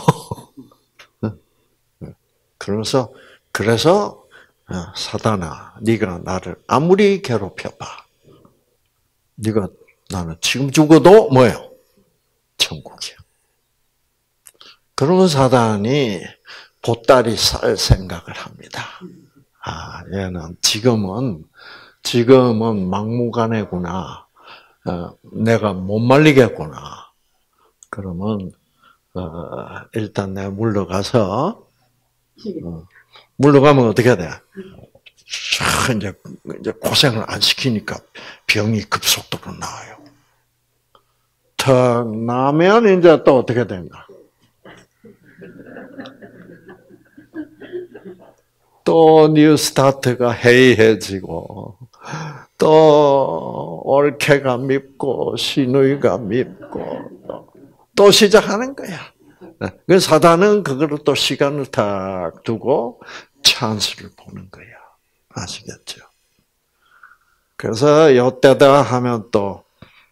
Speaker 1: 그래서 그래서 사단아, 네가 나를 아무리 괴롭혀봐. 네가 나는 지금 죽어도 뭐예요? 천국이야. 그러면 사단이 보따리 쌀 생각을 합니다. 아, 얘는 지금은 지금은 막무가내구나. 어, 내가 못 말리겠구나. 그러면 어, 일단 내가 물러가서 어, 물러가면 어떻게 돼? 이제 이제 고생을 안 시키니까 병이 급속도로 나아요. 더 나면 이제 또 어떻게 된가? 또 뉴스타트가 해이해지고 또 올케가 밉고 시누이가 밉고 또 시작하는 거야. 그 사단은 그거를 또 시간을 딱 두고 찬스를 보는 거야. 아시겠죠? 그래서 이때다 하면 또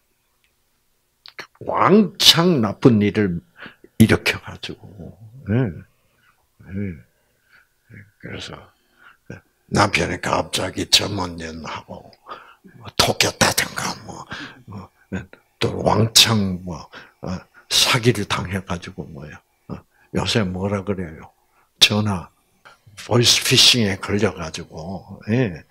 Speaker 1: 왕창 나쁜 일을 일으켜가지고, 네. 네. 그래서 남편이 갑자기 전문연하고 토꼈다든가 뭐, 뭐, 또 왕창 뭐 사기를 당해가지고 뭐야. 요새 뭐라 그래요? 전화 보이스 피싱에 걸려가지고 예,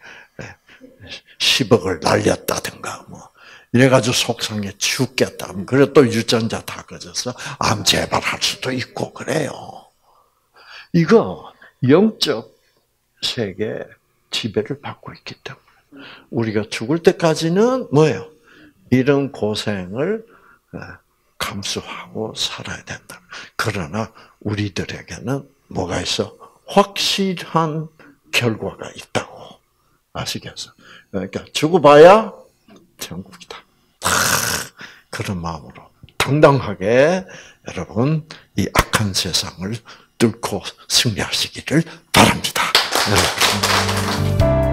Speaker 1: 십억을 날렸다든가 뭐 이래가지고 속상해 죽겠다. 그래 또 유전자 다 꺼져서 암 재발할 수도 있고 그래요. 이거 영적 세계 지배를 받고 있기 때문에 우리가 죽을 때까지는 뭐예요? 이런 고생을 감수하고 살아야 된다. 그러나 우리들에게는 뭐가 있어? 확실한 결과가 있다고. 아시겠어요? 그러니까 죽어봐야 천국이다. 그런 마음으로 당당하게 여러분 이 악한 세상을 뚫고 승리하시기를 바랍니다. 여러분.